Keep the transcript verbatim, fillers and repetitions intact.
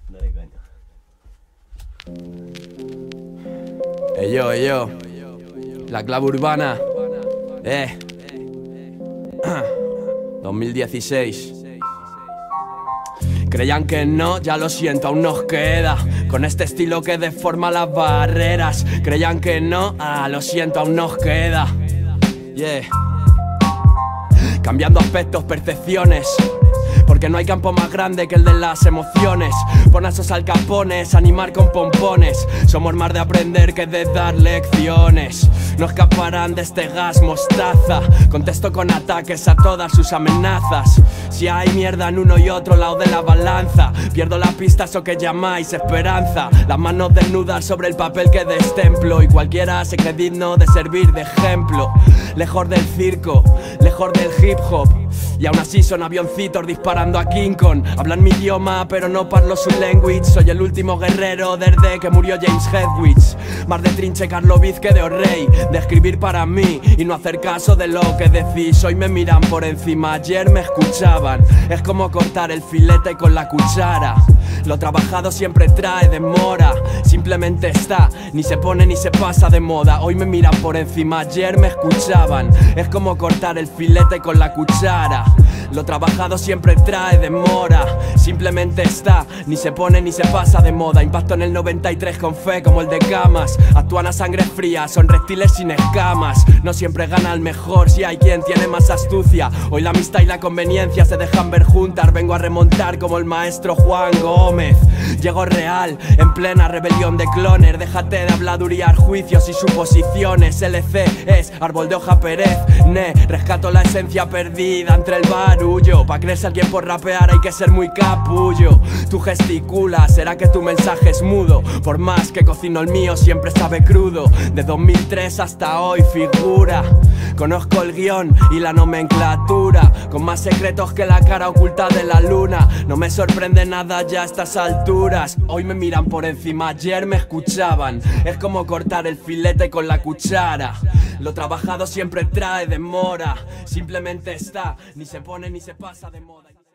Dale caña. Ey yo, ey yo. La clave urbana. Eh. dos mil dieciséis. Creían que no, ya lo siento, aún nos queda. Con este estilo que deforma las barreras. Creían que no, ah, lo siento, aún nos queda. Yeah. Cambiando aspectos, percepciones. Porque no hay campo más grande que el de las emociones. Pon a esos alcapones, animar con pompones. Somos más de aprender que de dar lecciones. No escaparán de este gas mostaza. Contesto con ataques a todas sus amenazas. Si hay mierda en uno y otro lado de la balanza, pierdo la pista, eso que llamáis esperanza. Las manos desnudas sobre el papel que destemplo, y cualquiera se cree digno de servir de ejemplo. Lejos del circo, lejos del hip hop, y aún así son avioncitos disparando a King Kong. Hablan mi idioma pero no parlo su language. Soy el último guerrero desde que murió James Hedwig. Más de Trinche Karlovic que de O'Reilly, de escribir para mí y no hacer caso de lo que decís. Hoy me miran por encima, ayer me escuchaban. Es como cortar el filete con la cuchara. Lo trabajado siempre trae demora. Simplemente está, ni se pone ni se pasa de moda. Hoy me miran por encima, ayer me escuchaban. Es como cortar el filete con la cuchara. Lo trabajado siempre trae demora. Simplemente está, ni se pone ni se pasa de moda. Impacto en el noventa y tres con fe como el de Camas. Actúan a sangre fría, son reptiles sin escamas. No siempre gana el mejor si hay quien tiene más astucia. Hoy la amistad y la conveniencia se dejan ver juntas. Vengo a remontar como el maestro Juan Gómez. Llego real, en plena rebelión de clones. Déjate de habladuría, juicios y suposiciones. L C es árbol de hoja Pérez. Ne, rescato la esencia perdida entre el barullo. Pa' creerse alguien por rapear hay que ser muy capullo. Tú gesticulas, será que tu mensaje es mudo. Por más que cocino el mío siempre sabe crudo. De dos mil tres hasta hoy figura. Conozco el guión y la nomenclatura, con más secretos que la cara oculta de la luna. No me sorprende nada ya a estas alturas. Hoy me miran por encima, ayer me escuchaban. Es como cortar el filete con la cuchara. Lo trabajado siempre trae demora. Simplemente está, ni se pone ni se pasa de moda.